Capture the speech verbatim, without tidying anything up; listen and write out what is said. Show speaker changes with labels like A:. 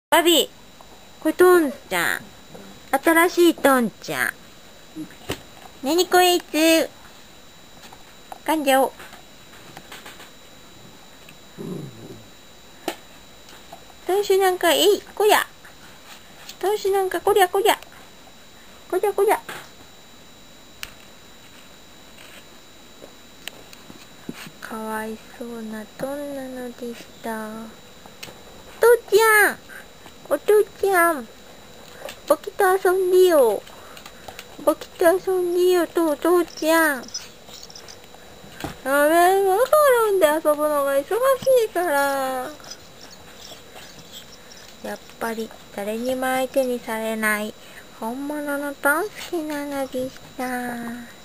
A: バビー、これトンちゃん。新しいトンちゃん。何こいつ。噛んじゃおう。トンシュなんか、えい、こりゃ。トンシュなんか、こりゃこりゃ。こりゃこりゃ。かわいそうなトンなのでした。父ちゃん、お父ちゃん、ボキと遊んでよ。ボキと遊んでよ、とお父ちゃん。あれ、ワカロンで遊ぶのが忙しいから。やっぱり誰にも相手にされない本物のトン好きなのでした。